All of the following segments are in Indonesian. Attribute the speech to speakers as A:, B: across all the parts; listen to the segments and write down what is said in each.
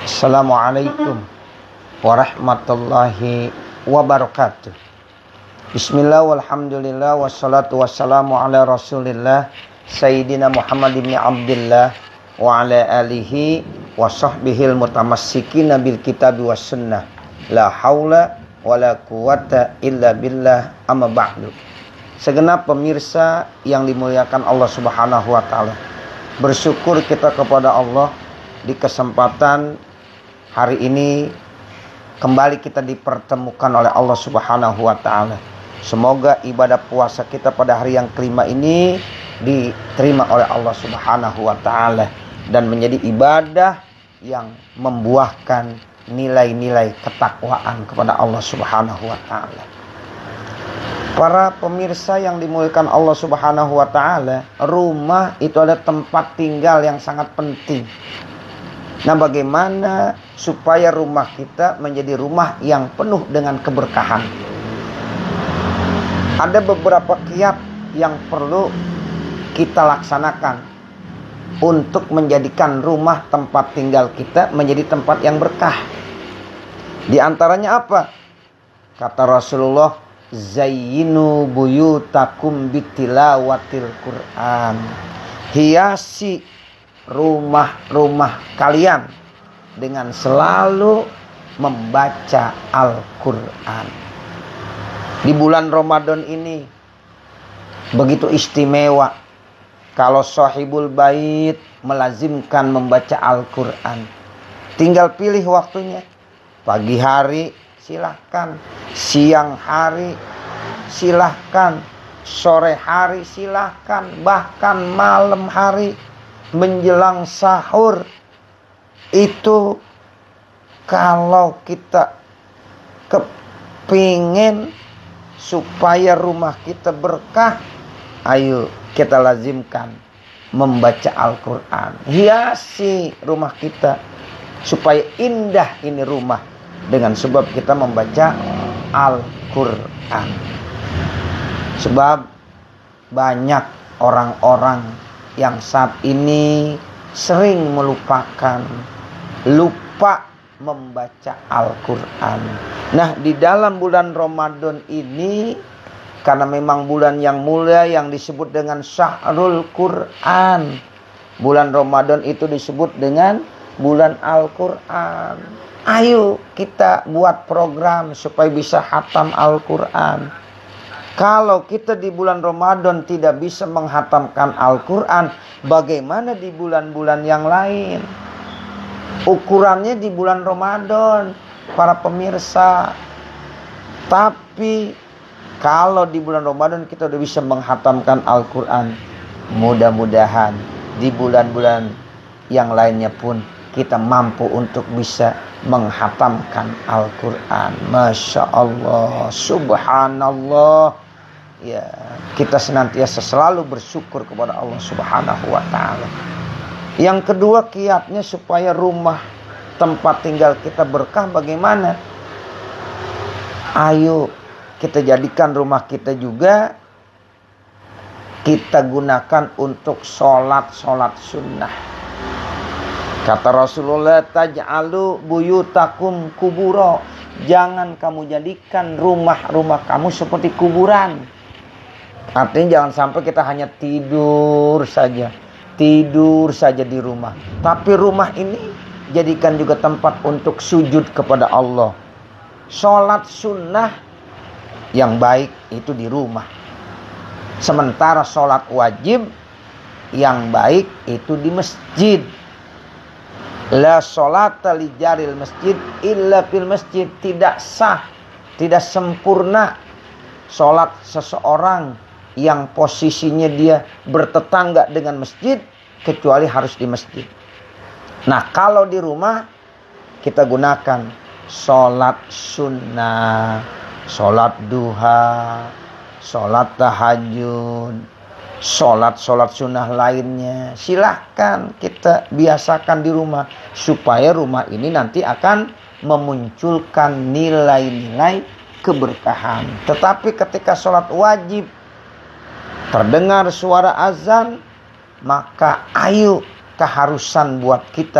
A: Assalamualaikum warahmatullahi wabarakatuh. Bismillah walhamdulillah wassalatu wassalamu ala rasulillah Sayyidina Muhammad ibn Abdillah wa ala alihi wa sahbihil mutamassikin bil kitabi was sunnah. La haula wa la quwata illa billah, amma ba'du. Segenap pemirsa yang dimuliakan Allah Subhanahu wa taala, bersyukur kita kepada Allah di kesempatan hari ini kembali kita dipertemukan oleh Allah Subhanahu wa taala. Semoga ibadah puasa kita pada hari yang kelima ini diterima oleh Allah Subhanahu wa taala dan menjadi ibadah yang membuahkan nilai-nilai ketakwaan kepada Allah Subhanahu wa taala. Para pemirsa yang dimuliakan Allah Subhanahu wa taala, rumah itu adalah tempat tinggal yang sangat penting. Nah, bagaimana supaya rumah kita menjadi rumah yang penuh dengan keberkahan? Ada beberapa kiat yang perlu kita laksanakan untuk menjadikan rumah tempat tinggal kita menjadi tempat yang berkah. Di antaranya apa? Kata Rasulullah, zayyinu buyutakum bitilawatil Qur'an. Hiasi rumah-rumah kalian dengan selalu membaca Al-Quran. Di bulan Ramadan ini begitu istimewa kalau sahibul bait melazimkan membaca Al-Quran. Tinggal pilih waktunya. Pagi hari silahkan, siang hari silahkan, sore hari silahkan, bahkan malam hari menjelang sahur. Itu kalau kita kepingin supaya rumah kita berkah, ayo kita lazimkan membaca Al-Quran. Hiasi rumah kita supaya indah ini rumah dengan sebab kita membaca Al-Quran. Sebab banyak orang-orang yang saat ini sering lupa membaca Al-Quran. Nah, di dalam bulan Ramadan ini, karena memang bulan yang mulia yang disebut dengan Syahrul Quran, bulan Ramadan itu disebut dengan bulan Al-Quran. Ayo kita buat program supaya bisa khatam Al-Quran. Kalau kita di bulan Ramadan tidak bisa menghatamkan Al-Quran, bagaimana di bulan-bulan yang lain? Ukurannya di bulan Ramadan, para pemirsa. Tapi kalau di bulan Ramadan kita sudah bisa menghatamkan Al-Quran, mudah-mudahan di bulan-bulan yang lainnya pun kita mampu untuk bisa menghatamkan Al-Quran. Masya Allah, subhanallah. Ya, kita senantiasa selalu bersyukur kepada Allah Subhanahu wa taala. Yang kedua kiatnya supaya rumah tempat tinggal kita berkah bagaimana? Ayo kita jadikan rumah kita juga kita gunakan untuk sholat sunnah. Kata Rasulullah, taj'alu buyutakum kuburo. Jangan kamu jadikan rumah-rumah kamu seperti kuburan. Artinya jangan sampai kita hanya tidur saja di rumah. Tapi rumah ini jadikan juga tempat untuk sujud kepada Allah. Sholat sunnah yang baik itu di rumah. Sementara sholat wajib yang baik itu di masjid. La sholata li jaril masjid illa fil masjid. Tidak sah, tidak sempurna sholat seseorang yang posisinya dia bertetangga dengan masjid kecuali harus di masjid. Nah, kalau di rumah kita gunakan sholat sunnah, sholat duha, sholat tahajud, sholat sunnah lainnya. Silahkan kita biasakan di rumah supaya rumah ini nanti akan memunculkan nilai-nilai keberkahan. Tetapi ketika sholat wajib terdengar suara azan, maka ayo keharusan buat kita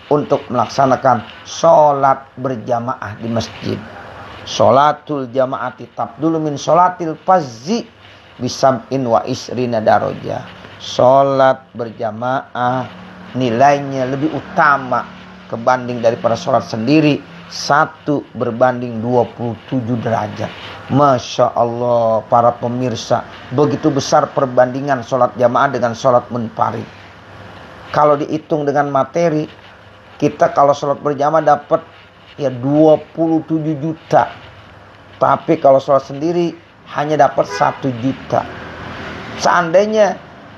A: untuk melaksanakan sholat berjamaah di masjid. Sholatul jamaati tabdulu min sholatil fazzi bisab'in wa isrina darajah. Sholat berjamaah nilainya lebih utama kebanding daripada sholat sendiri, 1 berbanding 27 derajat. Masya Allah para pemirsa, begitu besar perbandingan sholat jamaah dengan sholat munfarid. Kalau dihitung dengan materi, kita kalau sholat berjamaah dapat ya 27 juta. Tapi kalau sholat sendiri hanya dapat 1 juta. Seandainya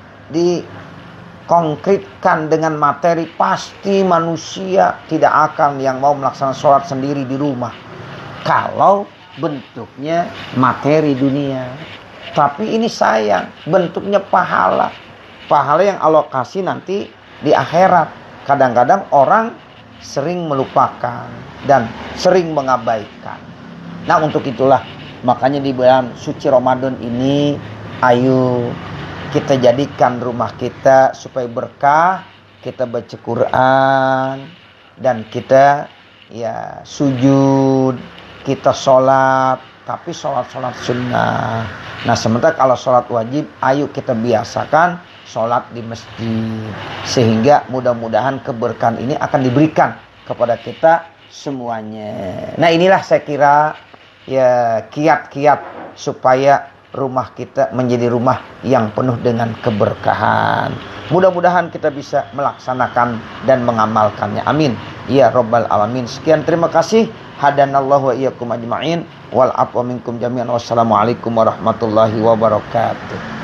A: dikonkretkan dengan materi, pasti manusia tidak akan yang mau melaksanakan sholat sendiri di rumah. Kalau bentuknya materi dunia. Tapi ini sayang, bentuknya pahala. Pahala yang Allah kasih nanti di akhirat. Kadang-kadang orang sering melupakan dan sering mengabaikan. Nah, untuk itulah makanya di bulan suci Ramadan ini, ayo kita jadikan rumah kita supaya berkah, kita baca Quran dan kita ya sujud, kita sholat, tapi sholat sunnah. Nah, sementara kalau sholat wajib, ayo kita biasakan sholat di masjid, sehingga mudah-mudahan keberkahan ini akan diberikan kepada kita semuanya. Nah, inilah saya kira ya kiat-kiat supaya rumah kita menjadi rumah yang penuh dengan keberkahan. Mudah-mudahan kita bisa melaksanakan dan mengamalkannya. Amin ya rabbal alamin. Sekian, terima kasih. Hadanallahu wa iyyakum ajma'in wal afwa minkum jami'an. Wassalamualaikum warahmatullahi wabarakatuh.